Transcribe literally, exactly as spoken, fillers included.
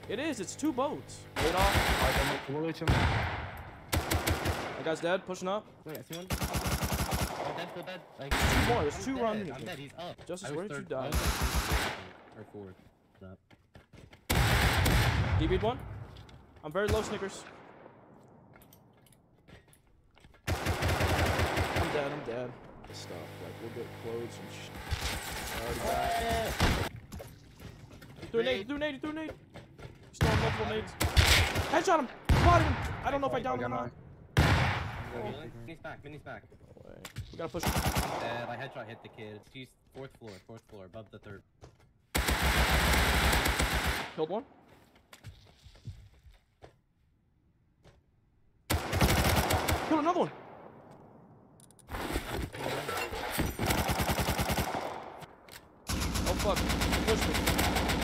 It is. It's two boats. Wait off. That guy's dead. Pushing up. Wait, I see one. Oh, dead, still dead. Like, Two more. There's I'm two dead. running. I'm dead. He's up. Justice, I was where did you third- die? I was like third or fourth. Up. D B'd one. I'm very low, Snickers. I'm dead. I'm dead. This stuff. Like, we'll get clothes and shit. Already back. Threw a nade. Threw a nade. Threw a nade. He's throwing multiple nades. Headshot him. Spotted him. I don't know if I downed him or not. Mini's back. Mini's back. No way. We gotta push. I'm dead. I headshot hit the kid. He's fourth floor. Fourth floor. Above the third. Killed one. Killed another one. Oh fuck. Push me.